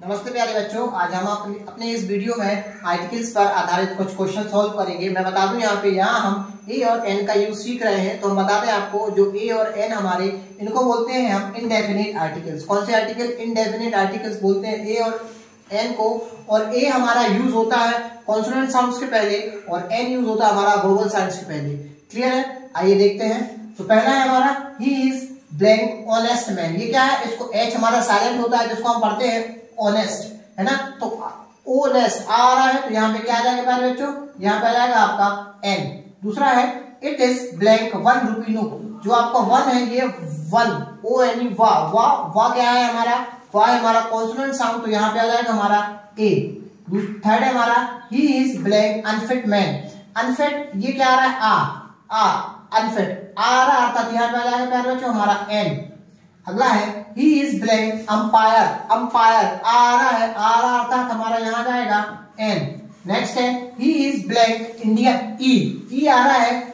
नमस्ते प्यारे बच्चों, आज हम अपने इस वीडियो में आर्टिकल्स पर आधारित कुछ क्वेश्चन सॉल्व करेंगे। मैं बता दूं यहाँ हम ए और एन का यूज सीख रहे हैं। तो हम बता दें आपको, जो ए और एन हमारे, इनको बोलते हैं हम इनडेफिनिट आर्टिकल्स। कौन से आर्टिकल? इनडेफिनिट आर्टिकल्स बोलते हैं ए और एन को। और ए हमारा यूज होता है कॉन्सोनेंट साउंड्स के पहले और एन यूज होता है हमारा वोवल साउंड्स के पहले। क्लियर है? आइए देखते हैं। तो पहला है हमारा ही इज ब्लैंक ऑनेस्ट मैन। ये क्या है? इसको एच हमारा साइलेंट होता है, जिसको हम पढ़ते हैं ऑनेस्ट, है ना। तो ऑनेस्ट आ रहा है, तो यहाँ पे क्या आ जाएगा प्यारे बच्चों? यहाँ पे आ जाएगा आपका एन। दूसरा है it is blank 1 rupee note. जो आपका 1 है, ये 1 ओ यानी वाह क्या है हमारा? वाह है हमारा कॉन्सोनेंट साउंड, तो यहाँ पे आ जाएगा हमारा ए। थर्ड है हमारा ही is blank unfit man. Unfit ये क्या आ रहा है? आ अनफिट आ रहा था, तो यहाँ पे आ जाएगा प्यारे बच्चों हमारा एन। अगला है he is blank umpire. Umpire आ रहा है, आ रहा अर्थात हमारा यहाँ जाएगा एन। नेक्स्ट है ही इज ब्लैंक इंडिया। ई आ रहा है,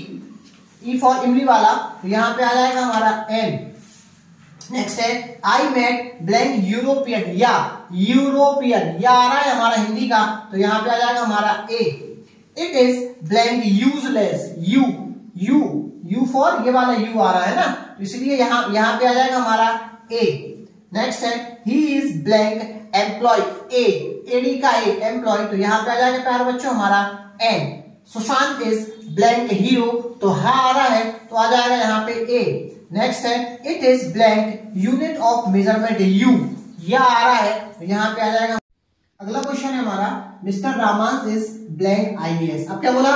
ई फॉर इमली वाला, तो यहाँ पे आ जाएगा हमारा एन। नेक्स्ट है आई मेट ब्लैंक यूरोपियन। या आ रहा है हमारा हिंदी का, तो यहाँ पे आ जाएगा हमारा a. It is blank useless. U for ये वाला यू आ रहा है ना, तो इसलिए यहाँ पे आ जाएगा हमारा ए। नेक्स्ट है ही इज ब्लैंक एम्प्लॉय। एडी का ए एम्प्लॉय, तो यहाँ पे आ जाएगा प्यारे बच्चों हमारा an. Sushant is blank hero, तो हा आ रहा है, तो आ जाएगा यहाँ पे ए। नेक्स्ट है it is blank unit of measurement. U या आ रहा है, तो यहाँ पे आ जाएगा। अगला क्वेश्चन है हमारा मिस्टर रामांस इज ब्लैंक IAS। अब क्या बोला?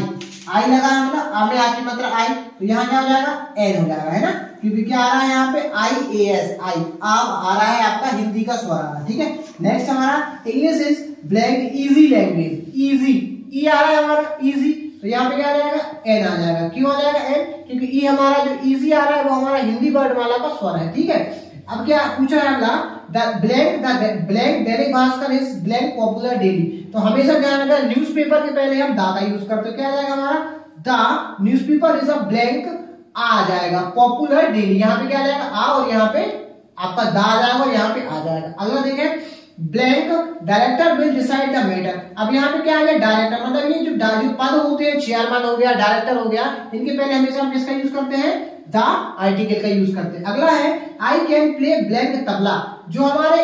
आई लगा है, मतलब आ में आ की मात्रा आई, तो यहाँ क्या हो जाएगा? एन हो जाएगा, है ना, क्योंकि क्या आ रहा है यहाँ पे IAS। आई आ रहा है आपका हिंदी का स्वर आ रहा है, ठीक है। नेक्स्ट हमारा English is blank easy language. Easy ई आ रहा है हमारा इजी, तो यहाँ पे क्या आ जाएगा? एन आ जाएगा। क्यों आ जाएगा एन? क्योंकि ई हमारा जो इजी आ रहा है वो हमारा हिंदी वर्णमाला का स्वर है, ठीक है। अब क्या पूछा है अगला? The blank Dainik Bhaskar is blank popular daily. तो हमेशा ध्यान रखना, न्यूज़पेपर के पहले हम दा का यूज करते हैं। क्या आ जाएगा हमारा? The newspaper is a blank आ जाएगा, पॉपुलर डेली। यहाँ पे क्या आ जाएगा? आ, और यहाँ पे आपका दा आ जाएगा और यहाँ पे आ जाएगा। अगला देखें blank director will decide the matter. अब यहाँ पे क्या आ गया? डायरेक्टर, मतलब ये जो पद होते हैं, चेयरमैन हो गया, डायरेक्टर हो गया, इनके पहले हमेशा हम किसका यूज करते हैं? द आर्टिकल का यूज करते हैं। अगला है I can play blank tabla. जो हमारे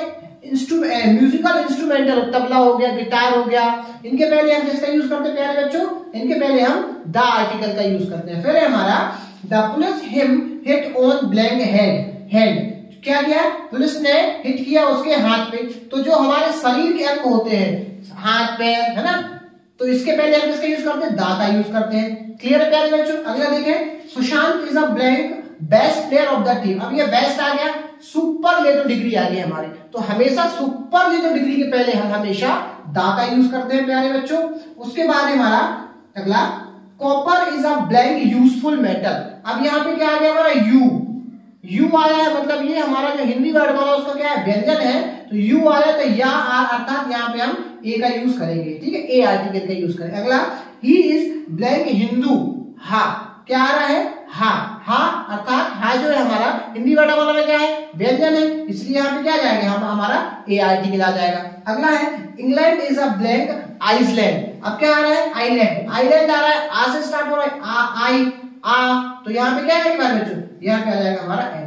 म्यूजिकल इंस्ट्रूमेंटल, तबला हो गया, गिटार हो गया, इनके पहले हम किसका यूज करते हैं प्यारे बच्चों? इनके पहले हम द आर्टिकल का यूज करते हैं। फिर है हमारा the police him hit on blank hand. क्या किया? पुलिस ने हिट किया उसके हाथ पे। तो जो हमारे शरीर के अंग होते हैं, हाथ पैर, है ना, तो इसके पहले हम किसका यूज करते हैं? दा का यूज करते हैं। क्लियर है प्यारे बच्चों? अगला देखें Sushant is a blank best player of the team. अब ये बेस्ट आ गया, सुपरलेटिव डिग्री आ गई हमारी, तो हमेशा सुपरलेटिव डिग्री के पहले हम हमेशा दा का यूज करते हैं प्यारे बच्चों। उसके बाद हमारा अगला copper is a blank useful metal. अब यहाँ पे क्या आ गया हमारा? यू आया है, मतलब ये हमारा जो हिंदी वर्ड वाला उसका क्या है? व्यंजन है, तो यू आया, तो या अर्थात यहाँ पे हम ए का यूज करेंगे, ठीक है, ए आर्टिकल का यूज करेंगे। अगला ही इज ब्लैंक हिंदू। हा क्या आ रहा है? हा अर्थात हा जो है हमारा हिंदी वर्ड वाला में क्या है? व्यंजन है, इसलिए यहाँ पे क्या जाएगा? हमारा ए आर्टिकल आ जाएगा। अगला है England is a blank island. अब क्या आ रहा है? आइलैंड आ रहा है, आ से स्टार्ट हो रहा है, आ, तो यहाँ पे क्या आएगा बच्चों? यहाँ पे आ जाएगा हमारा एन।